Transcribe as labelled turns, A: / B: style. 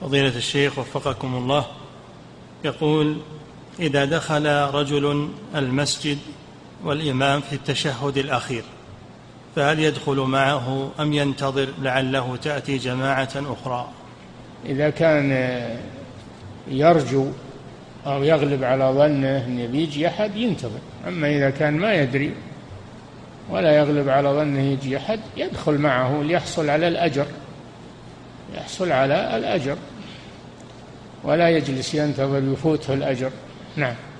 A: فضيلة الشيخ وفقكم الله، يقول: إذا دخل رجل المسجد والإمام في التشهد الأخير فهل يدخل معه أم ينتظر لعله تأتي جماعة أخرى؟
B: إذا كان يرجو أو يغلب على ظنه أن يجي أحد ينتظر، أما إذا كان ما يدري ولا يغلب على ظنه يجي أحد يدخل معه ليحصل على الأجر، يحصل على الأجر ولا يجلس ينتظر يفوته الأجر. نعم.